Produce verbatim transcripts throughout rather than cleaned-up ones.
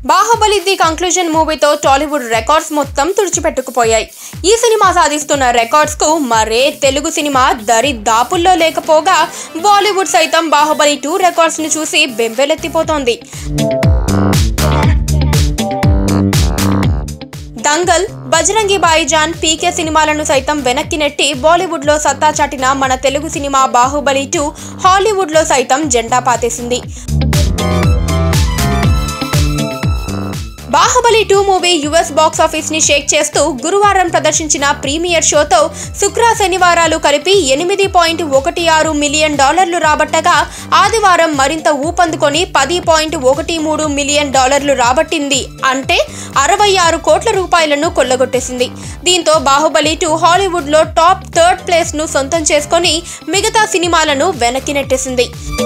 Baahubali the conclusion మూవీతో Tollywood records మొత్తం తుడిచిపెట్టుకుపోయాయి. ఈ సినిమా సాధిస్తున్న రికార్డ్స్ కు మరే తెలుగు సినిమా దరి దాపుల్లో లేకపోగా బాలీవుడ్ సైతం బాహుబలి టూ రికార్డ్స్ ను చూసి బెంబేలెత్తిపోతోంది. దంగల్, బజరంగి భాయిజాన్, పీకే సినిమాలను సైతం వెనక్కి నెట్టి బాలీవుడ్ లో సత్తా చాటిన మన Telugu cinema Baahubali two Hollywood లో సైతం జెండా పాతేసింది. Baahubali two movie US box office ని షేక్ చేస్తూ గురువారం ప్రదర్శించిన ప్రీమియర్ షోతో శుక్ర శనివారాలు కలిపి ఎనిమిది పాయింట్ ఒకటి ఆరు మిలియన్ డాలర్లు రాబట్టగా ఆదివారం మరింత ఊపందుకొని పది పాయింట్ ఒకటి మూడు మిలియన్ డాలర్లు రాబట్టింది. అంటే అరవై ఆరు కోట్ల రూపాయలను కొల్లగొట్టేసింది. దీంతో బాహుబలి టూ హాలీవుడ్ లో టాప్ థర్డ్ ప్లేస్ ను సొంతం చేసుకొని మిగతా సినిమాలను వెనక్కి నెట్టేసింది.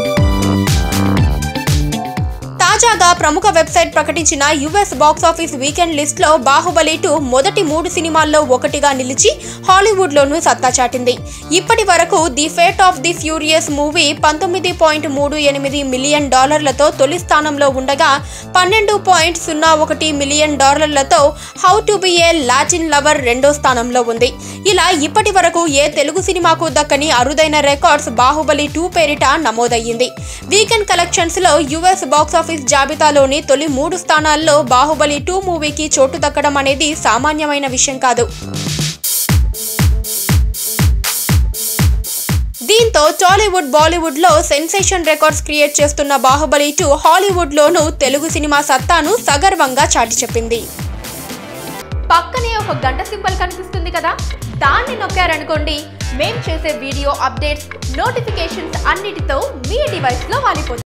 తాజాగా ప్రముఖ వెబ్సైట్ ప్రకటించిన US box office weekend list లో బాహుబలి టూ మొదటి మూడు సినిమాల్లో ఒకటిగా నిలిచి హాలీవుడ్ లోనూ సత్తా చాటింది. ఇప్పటి వరకు the fate of the furious movie పంతొమ్మిది పాయింట్ మూడు ఎనిమిది మిలియన్ డాలర్లతో తొలి స్థానంలో ఉండగా పన్నెండు పాయింట్ సున్నా ఒకటి మిలియన్ డాలర్లతో how to be a Latin lover రెండో స్థానంలో ఉంది. ఇలా ఇప్పటి వరకు ఏ తెలుగు సినిమాకు దక్కని అరుదైన రికార్డ్స్ బాహుబలి టూ పేరిట నమోదయ్యింది. వీకెండ్ కలెక్షన్స్ లో యుఎస్ బాక్స్ ఆఫీస్ జాబితాలోని తొలి మూడు స్థానాల్లో బాహుబలి టూ మూవీకి చోటు దక్కడం అనేది సామాన్యమైన విషయం కాదు. దీంతో టాలీవుడ్, బాలీవుడ్ లో సెన్సేషన్ రికార్డ్స్ క్రియేట్ చేస్తున్న బాహుబలి టూ హాలీవుడ్ లోనూ తెలుగు సినిమా సత్తాను సగర్వంగా చాటి చెప్పింది. పక్కనే ఒక గంట సింబల్ కనిపిస్తుంది కదా, దాన్ని నొక్కారనుకోండి, మేం చేసే వీడియో అప్డేట్స్, నోటిఫికేషన్స్ అన్నిటితో మీ డివైస్ లో వాలిపోతుంది.